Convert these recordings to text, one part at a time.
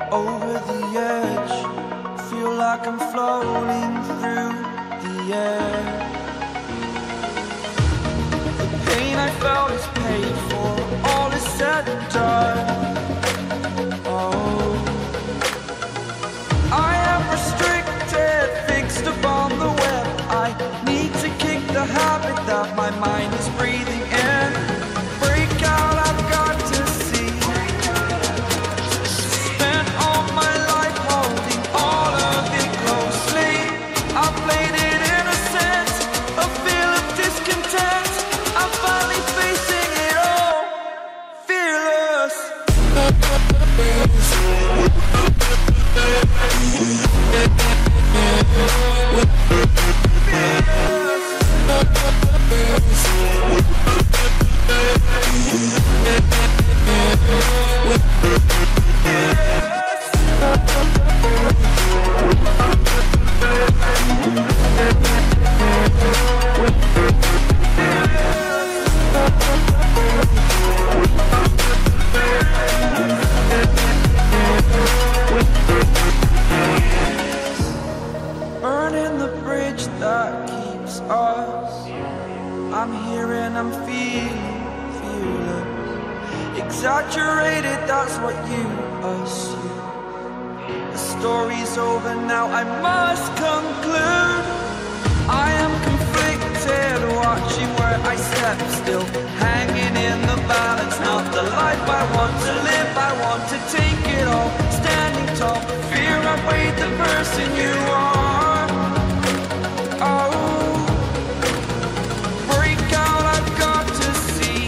over the edge. Feel like I'm floating through the air. The pain I felt is paid for, all is said and done. Oh, I am restricted, fixed upon the web. I need to kick the habit that my mind is breathing in. Break out, I've got to see. Spent all my life holding all of it closely. I played it innocent, a feel of discontent. I'm finally facing it all, fearless. Burning the bridge that keeps us. I'm here and I'm feeling fearless. Exaggerated, that's what you assume. The story's over now, I must conclude. I am conflicted, watching where I step still, hanging in the balance. Not the life I want to live, I want to take it all. Standing tall, fear outweighed the person you are. Oh, break out, I've got to see.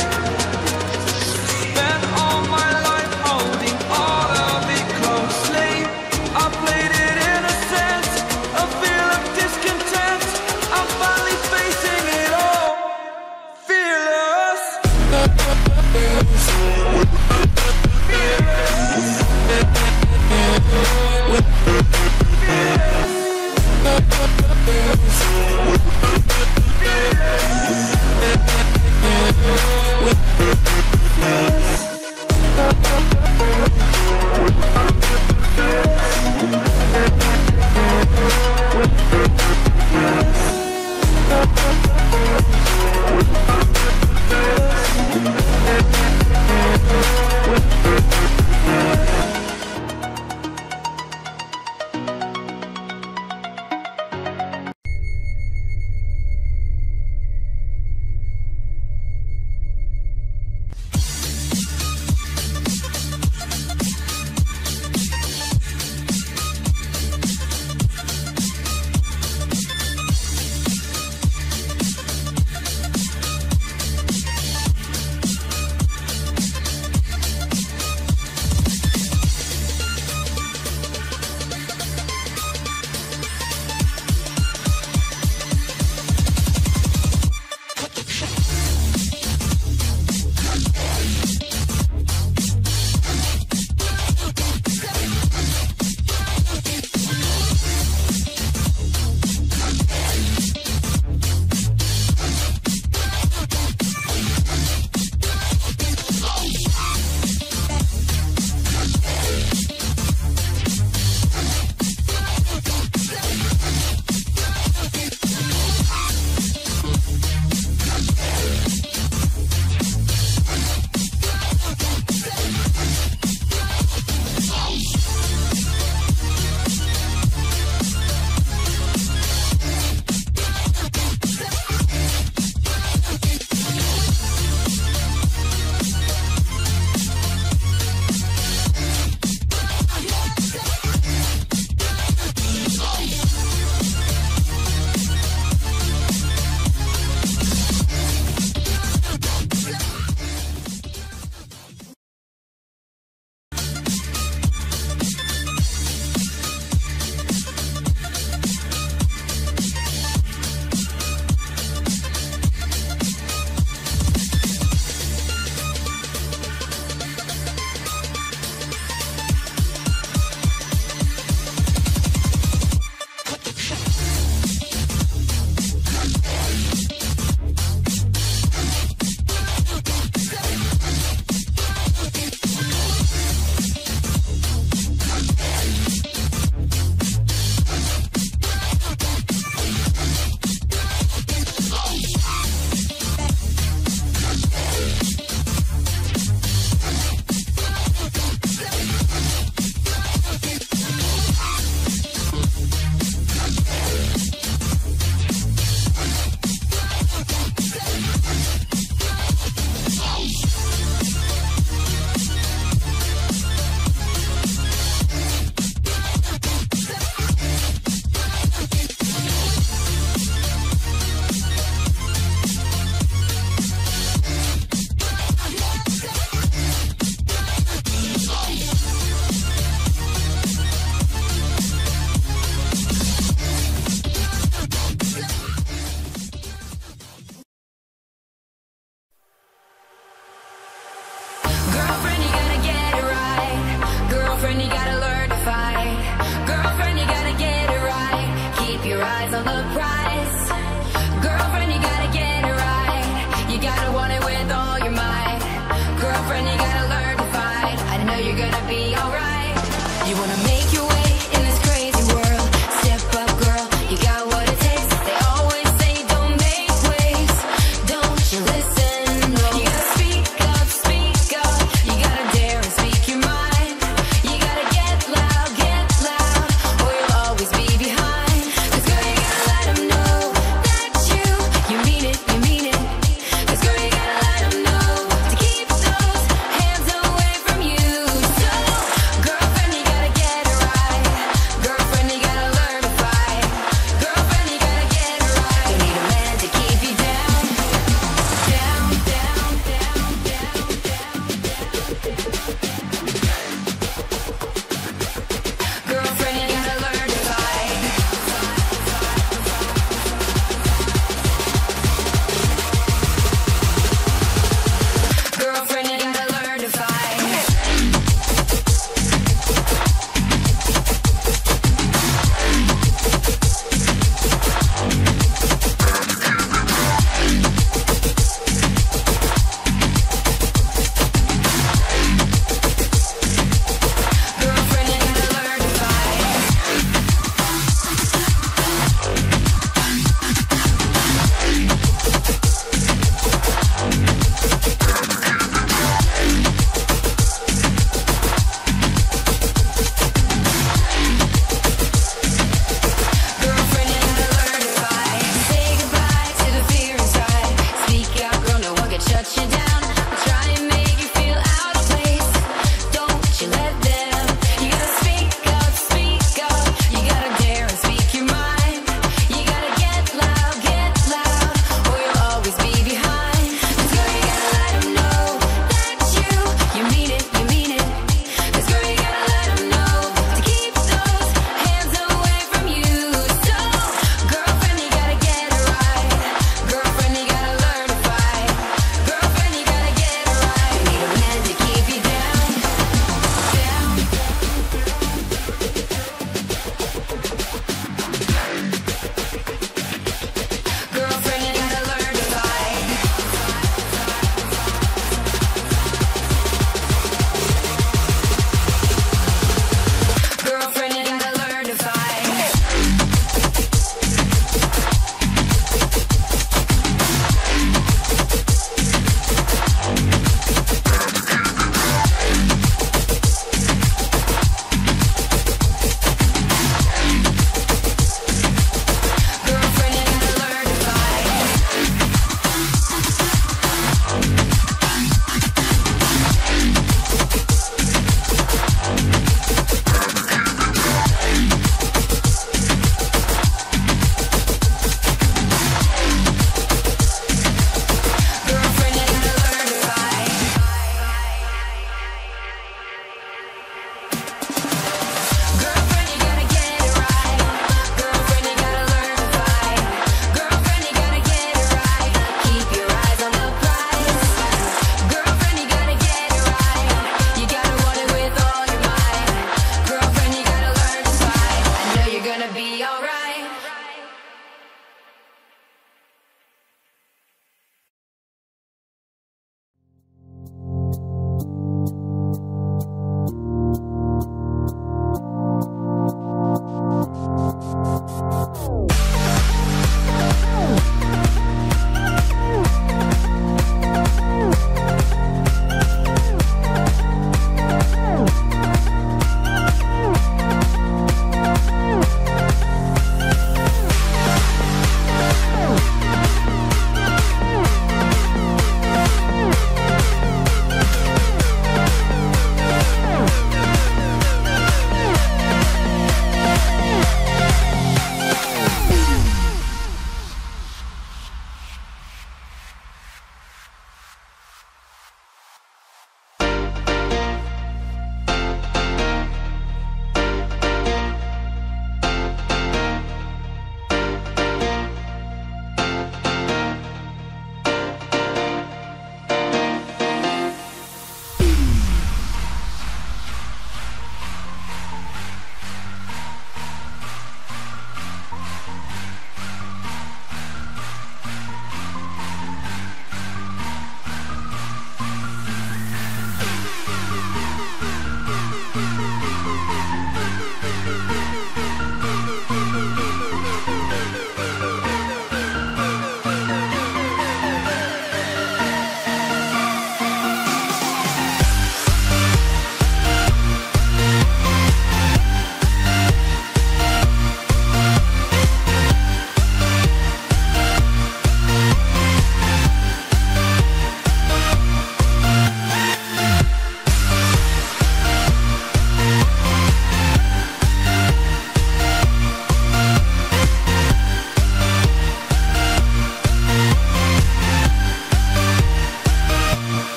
Spent all my life holding all of it closely. I played it innocent, a feel of discontent. I'm finally facing it all, fearless. Fearless. eyes on the prize. Girlfriend, you gotta get it right. You gotta want it with all your might. Girlfriend, you gotta learn to fight. I know you're gonna be alright. You wanna make